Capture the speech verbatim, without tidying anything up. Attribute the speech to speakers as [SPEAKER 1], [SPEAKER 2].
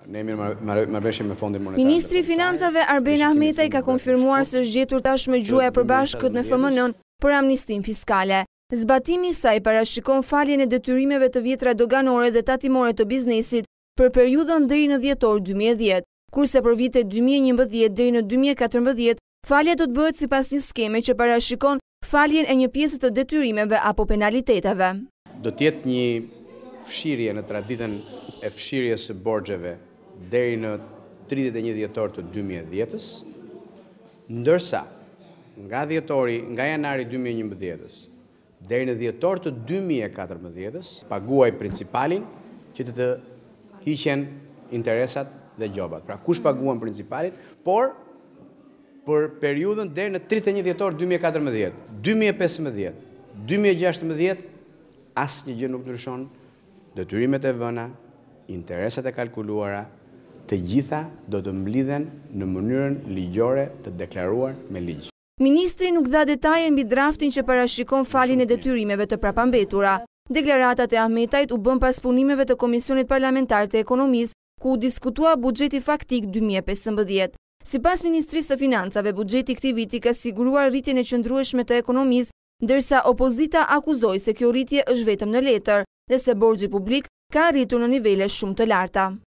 [SPEAKER 1] Ne jemi në marrëveshje me Fondin Monetar.
[SPEAKER 2] Ministri i Financave Arben Ahmetaj ka konfirmuar se është gjetur tashmë gjuaja e përbashkët në F M N për amnistin fiskale. Zbatimi i saj parashikon faljen e detyrimeve të vjetra doganore dhe tatimore të biznesit për periudhën deri në dhjetor dy mijë e dhjetë, kurse për vitet dy mijë e njëmbëdhjetë deri në dy mijë e katërmbëdhjetë falja do të bëhet sipas një skeme që parashikon faljen e një pjesë të detyrimeve apo penaliteteve.
[SPEAKER 1] Do të jetë një fshirje në traditën e fshirjes së borxheve deri në tridhjetë e një dhjetor të dy mijë e dhjetës, ndërsa nga dhjetori, nga janari dy mijë e njëmbëdhjetës deri në dhjetor të dy mijë e katërmbëdhjetës, paguaj principalin që të të hiqen interesat dhe gjobat. Pra kush paguan principalin, por për periudhën deri në tridhjetë e një dhjetor dy mijë e katërmbëdhjetë, dy mijë e pesëmbëdhjetë, dy mijë e gjashtëmbëdhjetë, asnjë gjë nuk ndryshon, detyrimet e vëna, interesat e kalkuluara, të gjitha do të mblidhen në mënyrën ligjore të deklaruar me ligj.
[SPEAKER 2] Ministri nuk dha detaje mbi draftin që parashikon faljen e detyrimeve të prapambetura. Deklaratat e Ahmetajt u bën pas punimeve të Komisionit Parlamentar të Ekonomisë, ku u diskutua buxheti faktik dy mijë e pesëmbëdhjetë. Sipas Ministrisë së Financave, buxheti i këtij viti ka siguruar rritjen e qëndrueshme të ekonomisë, ndërsa opozita akuzoi se kjo rritje është vetëm në letër dhe se borxhi publik ka arritur në nivele shumë të larta.